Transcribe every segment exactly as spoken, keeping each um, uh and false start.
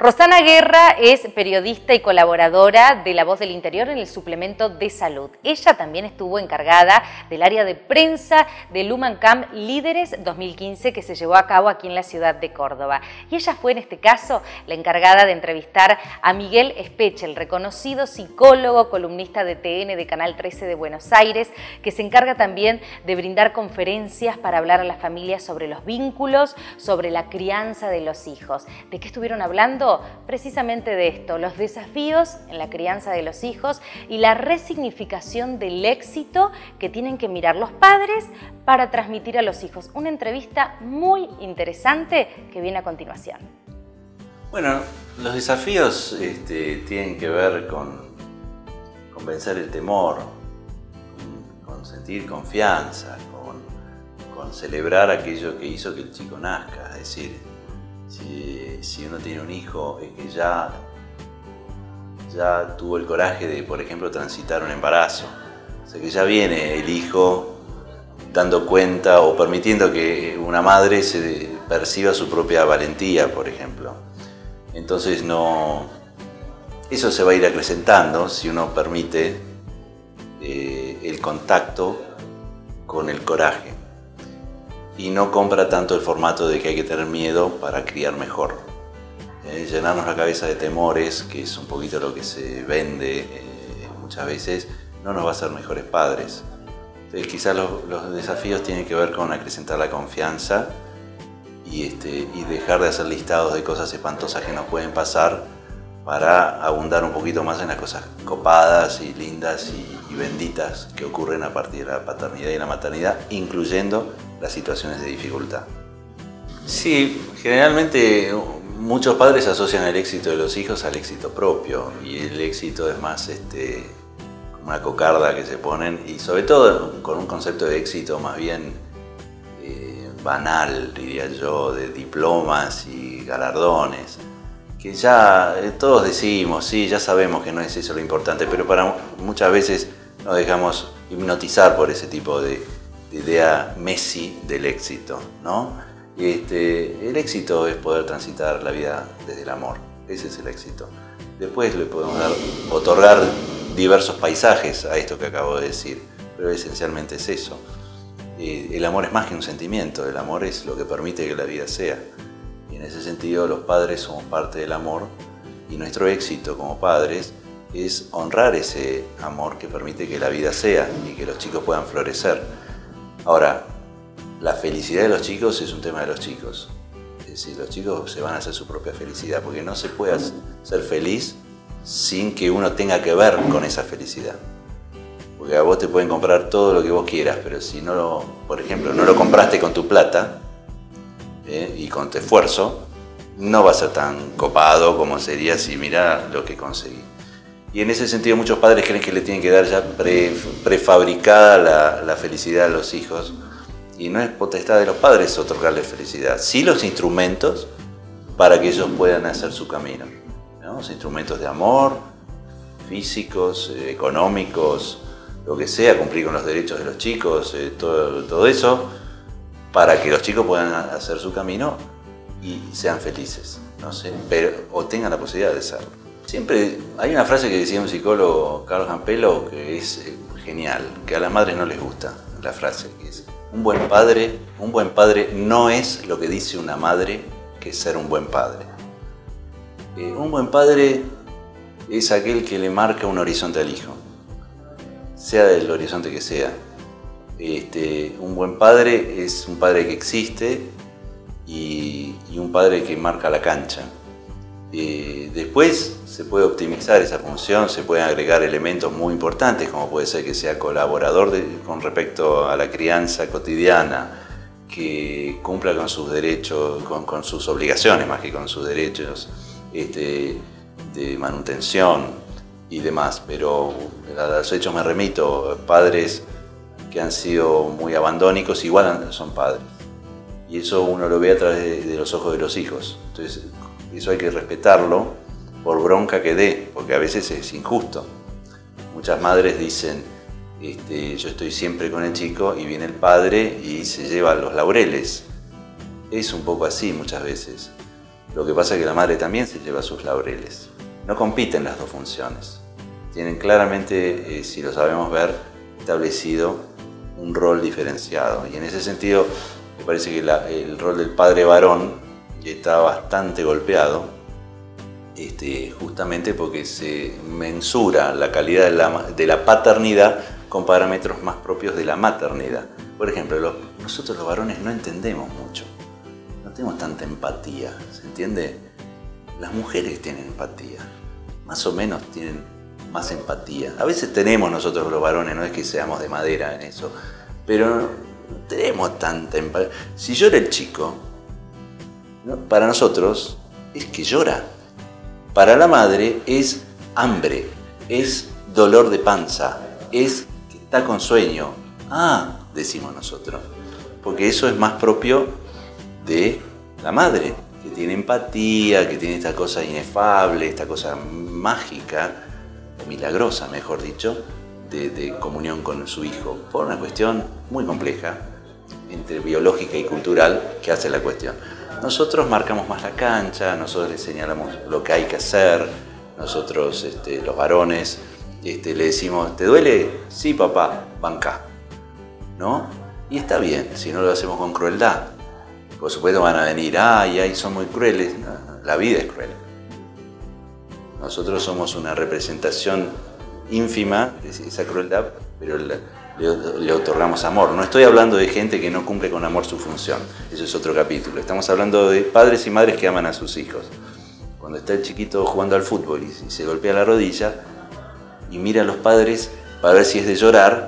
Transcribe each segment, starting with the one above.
Rosana Guerra es periodista y colaboradora de La Voz del Interior en el suplemento de salud. Ella también estuvo encargada del área de prensa del Humancamp Líderes dos mil quince que se llevó a cabo aquí en la ciudad de Córdoba. Y ella fue en este caso la encargada de entrevistar a Miguel Speche, reconocido psicólogo, columnista de T N de Canal trece de Buenos Aires, que se encarga también de brindar conferencias para hablar a las familias sobre los vínculos, sobre la crianza de los hijos. ¿De qué estuvieron hablando? Precisamente de esto, los desafíos en la crianza de los hijos y la resignificación del éxito que tienen que mirar los padres para transmitir a los hijos. Una entrevista muy interesante que viene a continuación. Bueno, los desafíos este, tienen que ver con, con vencer el temor, con, con sentir confianza, con, con celebrar aquello que hizo que el chico nazca. Es decir, Si, si uno tiene un hijo, es que ya, ya tuvo el coraje de, por ejemplo, transitar un embarazo. O sea, que ya viene el hijo dando cuenta o permitiendo que una madre se perciba su propia valentía, por ejemplo. Entonces, no, eso se va a ir acrecentando si uno permite eh, el contacto con el coraje. Y no compra tanto el formato de que hay que tener miedo para criar mejor. Eh, llenarnos la cabeza de temores, que es un poquito lo que se vende eh, muchas veces, no nos va a hacer mejores padres. Entonces quizás los, los desafíos tienen que ver con acrecentar la confianza y, este, y dejar de hacer listados de cosas espantosas que nos pueden pasar para abundar un poquito más en las cosas copadas y lindas y, y benditas que ocurren a partir de la paternidad y la maternidad, incluyendo las situaciones de dificultad. Sí, generalmente muchos padres asocian el éxito de los hijos al éxito propio y el éxito es más este, como una cocarda que se ponen y sobre todo con un concepto de éxito más bien eh, banal, diría yo, de diplomas y galardones, que ya eh, todos decimos, sí, ya sabemos que no es eso lo importante, pero para muchas veces nos dejamos hipnotizar por ese tipo de idea Messi del éxito, ¿no? Este, el éxito es poder transitar la vida desde el amor, ese es el éxito. Después le podemos dar, otorgar diversos paisajes a esto que acabo de decir, pero esencialmente es eso. Eh, el amor es más que un sentimiento, el amor es lo que permite que la vida sea. Y en ese sentido los padres somos parte del amor y nuestro éxito como padres es honrar ese amor que permite que la vida sea y que los chicos puedan florecer. Ahora, la felicidad de los chicos es un tema de los chicos. Es decir, los chicos se van a hacer su propia felicidad, porque no se puede ser feliz sin que uno tenga que ver con esa felicidad. Porque a vos te pueden comprar todo lo que vos quieras, pero si no lo, por ejemplo, no lo compraste con tu plata eh, y con tu esfuerzo, no va a ser tan copado como sería si mirá lo que conseguí. Y en ese sentido muchos padres creen que le tienen que dar ya pre, prefabricada la, la felicidad a los hijos y no es potestad de los padres otorgarles felicidad, sí los instrumentos para que ellos puedan hacer su camino, ¿no? Los instrumentos de amor, físicos, eh, económicos, lo que sea, cumplir con los derechos de los chicos, eh, todo, todo eso, para que los chicos puedan hacer su camino y sean felices, no sé, pero, o tengan la posibilidad de serlo. Siempre hay una frase que decía un psicólogo, Carlos Campello, que es genial, que a las madres no les gusta la frase, que es un buen padre, un buen padre no es lo que dice una madre que es ser un buen padre. Eh, un buen padre es aquel que le marca un horizonte al hijo, sea del horizonte que sea. Este, un buen padre es un padre que existe y, y un padre que marca la cancha. Eh, después se puede optimizar esa función, se pueden agregar elementos muy importantes como puede ser que sea colaborador de, con respecto a la crianza cotidiana, que cumpla con sus derechos, con, con sus obligaciones más que con sus derechos este, de manutención y demás, pero a los hechos me remito, padres que han sido muy abandónicos igual son padres y eso uno lo ve a través de, de los ojos de los hijos. Entonces, eso hay que respetarlo por bronca que dé, porque a veces es injusto. Muchas madres dicen, este, yo estoy siempre con el chico y viene el padre y se lleva los laureles. Es un poco así muchas veces. Lo que pasa es que la madre también se lleva sus laureles. No compiten las dos funciones. Tienen claramente, eh, si lo sabemos ver, establecido un rol diferenciado. Y en ese sentido, me parece que la, el rol del padre varón está bastante golpeado, este, justamente porque se mensura la calidad de la, de la paternidad con parámetros más propios de la maternidad. Por ejemplo, los, nosotros los varones no entendemos mucho, no tenemos tanta empatía, ¿se entiende? Las mujeres tienen empatía, más o menos tienen más empatía. A veces tenemos nosotros los varones, no es que seamos de madera en eso, pero no, no tenemos tanta empatía. Si llora el chico, ¿no? Para nosotros es que llora. Para la madre es hambre, es dolor de panza, es que está con sueño. Ah, decimos nosotros, porque eso es más propio de la madre, que tiene empatía, que tiene esta cosa inefable, esta cosa mágica, o milagrosa, mejor dicho, de, de comunión con su hijo, por una cuestión muy compleja, entre biológica y cultural, que hace la cuestión. Nosotros marcamos más la cancha, nosotros le señalamos lo que hay que hacer, nosotros, este, los varones, este, le decimos, ¿te duele? Sí, papá, bancá, ¿no? Y está bien, si no lo hacemos con crueldad. Por supuesto van a venir, ay, ay, son muy crueles. No, la vida es cruel. Nosotros somos una representación ínfima de esa crueldad, pero le, le, le otorgamos amor. No estoy hablando de gente que no cumple con amor su función, eso es otro capítulo. Estamos hablando de padres y madres que aman a sus hijos. Cuando está el chiquito jugando al fútbol y, y se golpea la rodilla y mira a los padres para ver si es de llorar,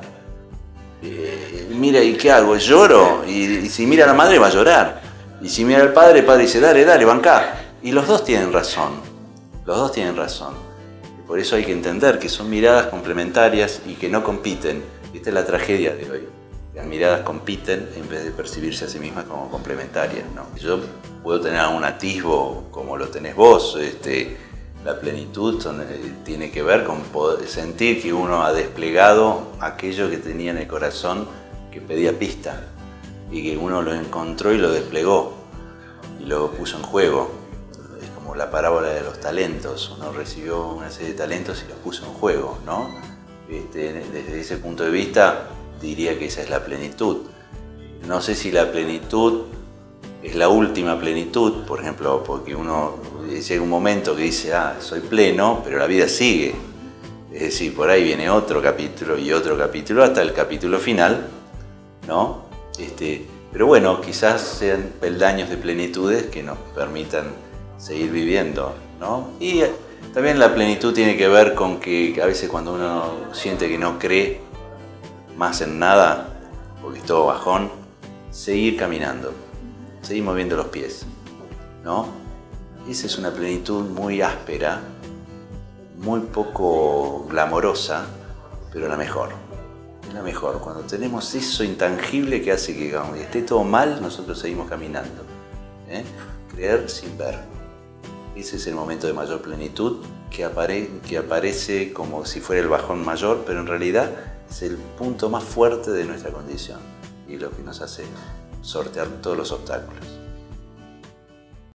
eh, mira, ¿y qué hago? ¿Lloro? Y, y si mira a la madre va a llorar. Y si mira al padre, el padre dice, dale, dale, bancá. Y los dos tienen razón, los dos tienen razón. Y por eso hay que entender que son miradas complementarias y que no compiten. Esta es la tragedia de hoy. Las miradas compiten en vez de percibirse a sí mismas como complementarias, ¿no? Yo puedo tener un atisbo como lo tenés vos. Este, la plenitud son, eh, tiene que ver con poder sentir que uno ha desplegado aquello que tenía en el corazón que pedía pista. Y que uno lo encontró y lo desplegó y lo puso en juego. Es como la parábola de los talentos. Uno recibió una serie de talentos y los puso en juego, ¿no? Este, desde ese punto de vista diría que esa es la plenitud. No sé si la plenitud es la última plenitud, por ejemplo, porque uno llega un momento que dice, ah, soy pleno, pero la vida sigue. Es decir, por ahí viene otro capítulo y otro capítulo hasta el capítulo final, ¿no? Este, pero bueno, quizás sean peldaños de plenitudes que nos permitan seguir viviendo, ¿no? Y también la plenitud tiene que ver con que a veces cuando uno siente que no cree más en nada, porque es todo bajón, seguir caminando, seguir moviendo los pies, ¿no? Esa es una plenitud muy áspera, muy poco glamorosa, pero la mejor. La mejor, cuando tenemos eso intangible que hace que aunque esté todo mal, nosotros seguimos caminando. ¿eh? Creer sin ver. Ese es el momento de mayor plenitud que, apare que aparece como si fuera el bajón mayor, pero en realidad es el punto más fuerte de nuestra condición y lo que nos hace sortear todos los obstáculos.